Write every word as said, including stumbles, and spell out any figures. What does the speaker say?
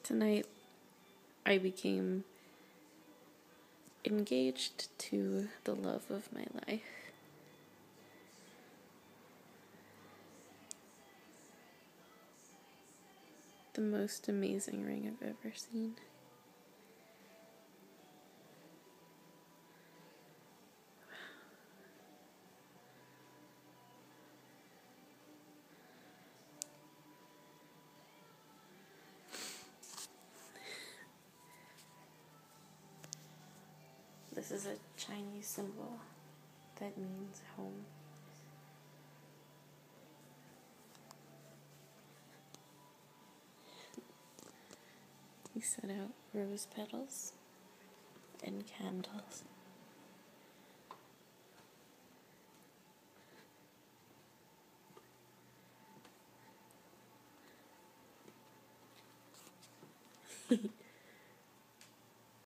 Tonight, I became engaged to the love of my life. The most amazing ring I've ever seen. This is a Chinese symbol that means home. We set out rose petals and candles.